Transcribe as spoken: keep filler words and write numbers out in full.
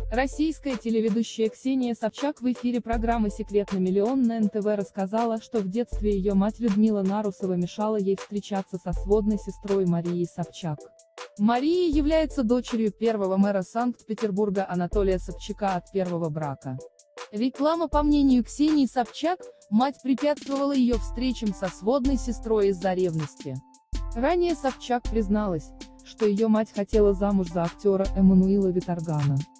Российская телеведущая Ксения Собчак в эфире программы «Секрет на миллион» на эн тэ вэ рассказала, что в детстве ее мать Людмила Нарусова мешала ей встречаться со сводной сестрой Марией Собчак. Мария является дочерью первого мэра Санкт-Петербурга Анатолия Собчака от первого брака. Реклама. По мнению Ксении Собчак, мать препятствовала ее встречам со сводной сестрой из-за ревности. Ранее Собчак призналась, что ее мать хотела замуж за актера Эммануила Виторгана.